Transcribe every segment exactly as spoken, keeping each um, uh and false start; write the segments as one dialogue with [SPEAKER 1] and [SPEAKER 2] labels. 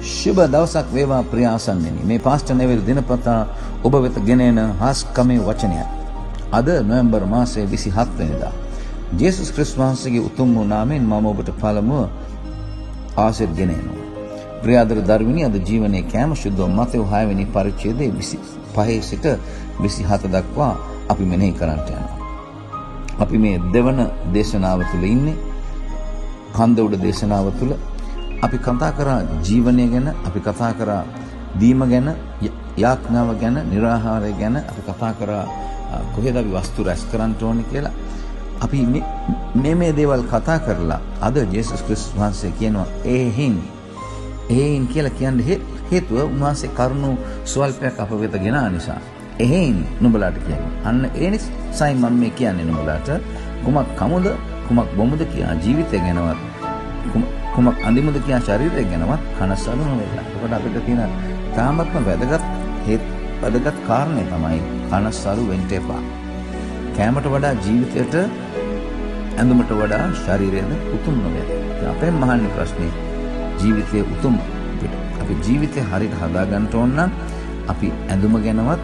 [SPEAKER 1] शुभ දවසක් වේවා ප්‍රිය ආසන්නෙනි. මේ පාස්ටර් නෙවිල් දිනපතා ඔබ වෙත ගෙනෙන හාස්කමේ වචනය. අද නොවැම්බර් මාසයේ විසිහත් වෙනිදා. ජේසුස් ක්‍රිස්තුස් වහන්සේගේ උතුම් වූ නාමයෙන් මම ඔබට පළමුව ආශිර් ගෙනෙනවා. ප්‍රිය ආදර දරුවනි, අද ජීවනයේ කෑම සුද්ධ මතෙව් හය වෙනි පරිච්ඡේදයේ විසිපහේ සිට විසිහත දක්වා අපි මෙනෙහි කරන්නට යනවා. අපි මේ දෙවන දේශනාව තුළ ඉන්නේ. කන්ද උඩ දේශනාව තුළ අපි කතා කරා ජීවනය ගැන, අපි කතා කරා දීම ගැන, යාඥාව ගැන, නිරාහාරය ගැන, අපි කතා කරා කොහෙද අපි වස්තු රැස් කරන්න ඕනේ කියලා. අපි මේ මේ දේවල් කතා කරලා අද ජේසුස් ක්‍රිස්තුස් වහන්සේ කියනවා එහෙන් එහෙන් කියලා කියන්නේ හේතුව උන්වහන්සේ කරුණු ස්වල්පයක් අප වෙත ගෙනා නිසා. එහෙන් නුඹලාට කියන්නේ. අන්න ඒ නිසායි මම මේ කියන්නේ නුඹලාට කුමක් කමුද කුමක් බොමුද කියා ජීවිතය ගැනවත් කුමක් අඳිමුද කියා ශරීරය ගැනවත් කනස්සලු නොවෙලා. ඒකට අපිට තියෙන තාමත්ම වැදගත් හේත් වැදගත් කාරණේ තමයි කනස්සලු වෙන්න එපා. කැමට වඩා ජීවිතයට, ඇඳුමට වඩා ශරීරයද උතුම් නොවේ. අපෙන් මහන්නේ ප්‍රශ්නේ ජීවිතයේ උතුම් පිට. අපි ජීවිතය හරියට හදා ගන්න ඕන නම් අපි ඇඳුම ගැනවත්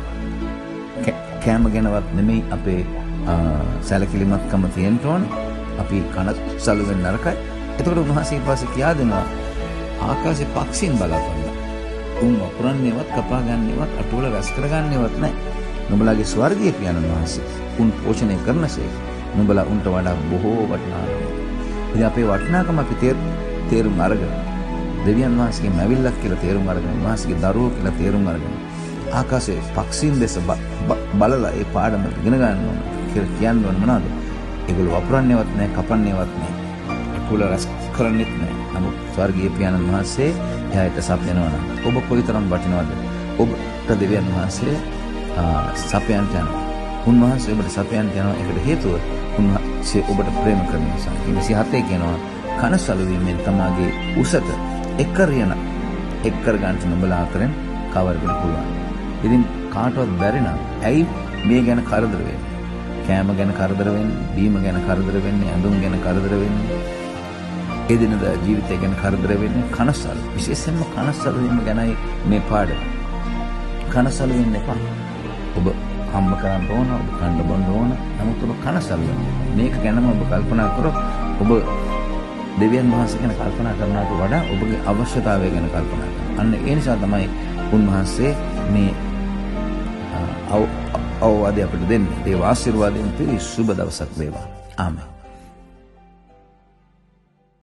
[SPEAKER 1] කැම ගැනවත් නෙමෙයි අපේ සැලකිලිමත්කම තියෙන්න ඕන. අපි කනස්සලු වෙන්න නරකයි. එතකොට උන්වහන්සේ ඊපස්සේ කියා දෙනවා ආකාශේ පක්ෂීන් බලාපන්න. උන් වපුරන්නේවත්, කපා ගන්නේවත්, අටුවල රැස් කරගන්නේවත් නැහැ. නුඹලාගේ ස්වර්ගීය පියාණන් වහන්සේ උන් පෝෂණය කරනසේ නුඹලා උන්ට වඩා බොහෝ වටිනාකම. ඉතින් අපේ වටිනාකම අපි තේරුම් අරගෙන දෙවියන් වහන්සේගේ මැවිල්ලක් කියලා තේරුම් අරගෙන, උන්වහන්සේගේ දරුවෝ කියලා තේරුම් අරගෙන ආකාශයේ පක්ෂීන් දෙස බලලා ඒ පාඩම ඉගෙන ගන්න ඕන කියලා කියන්න ඕන මොනවද? ඒගොල්ලෝ වපුරන්නේවත් නැහැ, කපන්නේවත් නැහැ. කුල රස කරන්නේත් නැහැ. නමුත් ස්වර්ගීය පියාණන් වහන්සේ එයාට සපයනවා නම් ඔබ කොයිතරම් වටිනවද? ඔබට දෙවියන් වහන්සේ සපයන්ට යනවා. උන්වහන්සේ ඔබට සපයන්ට යනවා. ඒකට හේතුව උන්වහන්සේ ඔබට ප්‍රේම කරන නිසා. විසිහතේ කියනවා කනසලු වීමෙන් තමාගේ උසත එක්කරියන එක්කර ගන්න නුඹලා අතරින් කවරගෙන පුළුවන්. ඉතින් කාටවත් බැරි නම් ඇයි මේ ගැන කරදර වෙන්නේ? කෑම ගැන කරදර වෙන්නේ, බීම ගැන කරදර වෙන්නේ, ඇඳුම් ගැන කරදර වෙන්නේ, එදිනදා ජීවිතය ගැන කරදර වෙන්නේ කනස්සලු. විශේෂයෙන්ම කනස්සලු වීම ගැනයි මේ පාඩම. කනස්සලු වෙන්න එපා. ඔබ හම්බ කරන්න ඕන, ඔබ කන්න බොන්න ඕන. නමුත් ඔබ කනස්සලු වෙන්න. මේක ගැනම ඔබ කල්පනා කරොත් ඔබ දෙවියන් වහන්සේ ගැන කල්පනා කරනවට වඩා ඔබගේ අවශ්‍යතාවය ගැන කල්පනා කරනවා. අන්න ඒ නිසා තමයි උන්වහන්සේ මේ අවවාදය අපිට දෙන්නේ. ඒ ආශිර්වාදයෙන් පිරි සුබ දවසක් වේවා. ආමෙන්.